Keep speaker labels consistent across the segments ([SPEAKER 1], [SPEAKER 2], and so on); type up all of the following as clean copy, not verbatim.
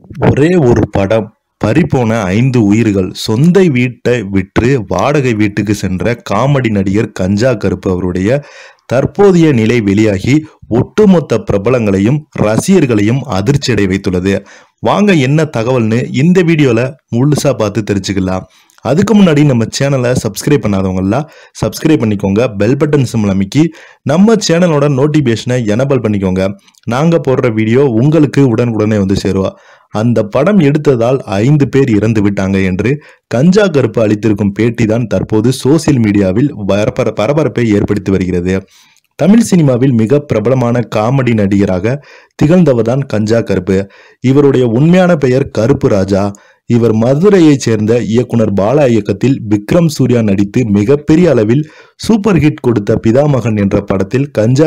[SPEAKER 1] ஒரே ஒரு படம் பறிபோன 5 உயிர்கள். சொந்த வீட்டை விற்று வாடகை வீட்டுக்கு சென்ற காமெடி நடிகர் கஞ்சா கருப்பு அவருடைய தற்போதைய நிலை வெளியாகி ஒட்டுமொத்த பிரபலங்களையும் ரசிகர்களையும் அதிர்ச்சியடை வைத்துள்ளது. வாங்க என்ன தகவல்னு இந்த வீடியோல முழுசா பார்த்து தெரிஞ்சுக்கலாம். அதுக்கு முன்னாடி நம்ம சேனலை சப்ஸ்கிரைப் பண்ணாதவங்கலாம் சப்ஸ்கிரைப் பண்ணிக்கோங்க. பெல் பட்டன் சிம்பிள் அமைக்கி நம்ம சேனலோட நோட்டிபிகேஷனை எனபிள் பண்ணிக்கோங்க. நாங்கள் போடுற வீடியோ உங்களுக்கு உடனுக்குடனே வந்து சேருவா. அந்த படம் எடுத்ததால் 5 பேர் இறந்து விட்டாங்க என்று கஞ்சா கருப்பு அளித்திருக்கும் பேட்டி தான் தற்போது சோசியல் மீடியாவில் பரபரப்பை ஏற்படுத்தி வருகிறது. தமிழ் சினிமாவில் மிக பிரபலமான காமெடி நடிகராக திகழ்ந்தவர்தான் கஞ்சா கருப்பு. இவருடைய உண்மையான பெயர் கருப்பு ராஜா. இவர் மதுரையைச் சேர்ந்த இயக்குனர் பாலா இயக்கத்தில் விக்ரம் சூர்யா நடித்து மிகப்பெரிய அளவில் சூப்பர் ஹிட் கொடுத்த பிதாமகன் என்ற படத்தில்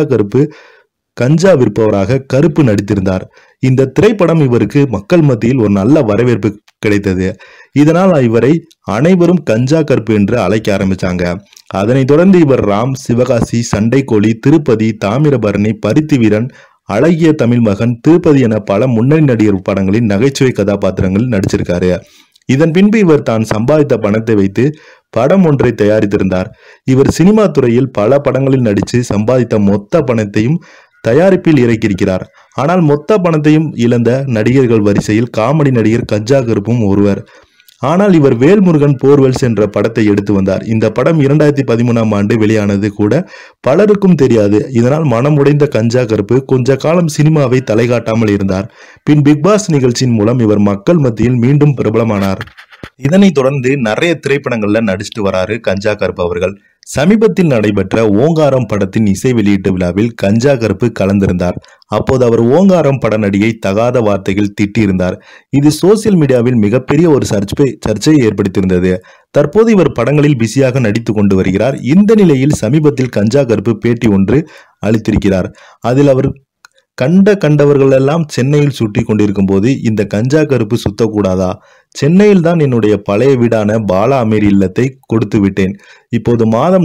[SPEAKER 1] கஞ்சா விற்பவராக கருப்பு நடித்திருந்தார். இந்த திரைப்படம் இவருக்கு மக்கள் மத்தியில் ஒரு நல்ல வரவேற்பு கிடைத்தது. இதனால் இவரை அனைவரும் கஞ்சா கருப்பு என்று அழைக்க ஆரம்பிச்சாங்க. அதனைத் தொடர்ந்து இவர் ராம், சிவகாசி, சண்டைக்கோழி, திருப்பதி, தாமிரபரணி, பருத்தி வீரன், அழகிய தமிழ் மகன், திருப்பதி என பல முன்னணி நடிகர் படங்களில் நகைச்சுவை கதாபாத்திரங்களில் நடிச்சிருக்காரு. இதன் பின்பு இவர் தான் சம்பாதித்த பணத்தை வைத்து படம் ஒன்றை தயாரித்திருந்தார். இவர் சினிமா துறையில் பல படங்களில் நடித்து சம்பாதித்த மொத்த பணத்தையும் தயாரிப்பில் இறக்கியிருக்கிறார். ஆனால் மொத்த பணத்தையும் இழந்த நடிகர்கள் வரிசையில் காமெடி நடிகர் கஞ்சா கருப்பும் ஒருவர். ஆனால் இவர் வேல்முருகன் போர்வெல்ஸ் என்ற படத்தை எடுத்து வந்தார். இந்த படம் 2013ஆம் ஆண்டு வெளியானது கூட பலருக்கும் தெரியாது. இதனால் மனம் உடைந்த கஞ்சா கருப்பு கொஞ்ச காலம் சினிமாவை தலைகாட்டாமல் இருந்தார். பின் பிக்பாஸ் நிகழ்ச்சியின் மூலம் இவர் மக்கள் மத்தியில் மீண்டும் பிரபலமானார். இதனைத் தொடர்ந்து நிறைய திரைப்படங்கள்ல நடிச்சிட்டு வராரு கஞ்சா கருப்பு அவர்கள். சமீபத்தில் நடைபெற்ற ஓங்காரம் படத்தின் இசை வெளியீட்டு விழாவில் கஞ்சா கருப்பு கலந்திருந்தார். அப்போது அவர் ஓங்காரம் பட நடிகை தகாத வார்த்தைகள் திட்டியிருந்தார். இது சோசியல் மீடியாவில் மிகப்பெரிய ஒரு சர்ச்சையை ஏற்படுத்தியிருந்தது. தற்போது இவர் படங்களில் பிஸியாக நடித்து கொண்டு வருகிறார். இந்த நிலையில் சமீபத்தில் கஞ்சா கருப்பு பேட்டி ஒன்று அளித்திருக்கிறார். அதில் அவர் கண்டவர்கள் எல்லாம் சென்னையில் சுற்றி கொண்டிருக்கும் போது இந்த கஞ்சா கருப்பு சுத்தக்கூடாதா? சென்னையில் தான் என்னுடைய பழைய வீடான பாலா அமீர் இல்லத்தை கொடுத்து விட்டேன். இப்போது மாதம்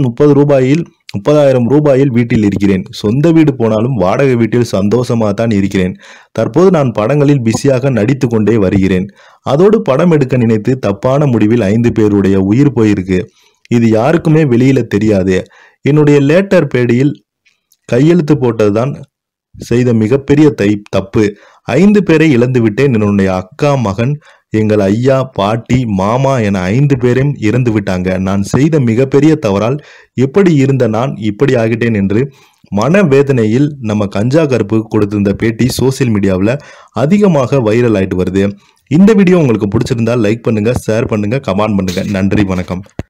[SPEAKER 1] 30,000 ரூபாயில் வீட்டில் இருக்கிறேன். சொந்த வீடு போனாலும் வாடகை வீட்டில் சந்தோஷமாக தான் இருக்கிறேன். தற்போது நான் படங்களில் பிஸியாக நடித்து கொண்டே வருகிறேன். அதோடு படம் எடுக்க நினைத்து தப்பான முடிவில் 5 பேருடைய உயிர் போயிருக்கு. இது யாருக்குமே வெளியில தெரியாது. என்னுடைய லேட்டர் பேடியில் கையெழுத்து போட்டதுதான் செய்த மிகப்பெரிய தப்பு. 5 பேரை இழந்து விட்டேன். என்னுடைய அக்கா, மகன், எங்கள் ஐயா, பாட்டி, மாமா என 5 பேரையும் இறந்து விட்டாங்க. நான் செய்த மிகப்பெரிய தவறால் எப்படி இருந்த நான் இப்படி ஆகிட்டேன் என்று மனவேதனையில் நம்ம கஞ்சா கருப்பு கொடுத்திருந்த பேட்டி சோசியல் மீடியாவில் அதிகமாக வைரல் ஆயிட்டு வருது. இந்த வீடியோ உங்களுக்கு பிடிச்சிருந்தா லைக் பண்ணுங்க, ஷேர் பண்ணுங்க, கமெண்ட் பண்ணுங்க. நன்றி, வணக்கம்.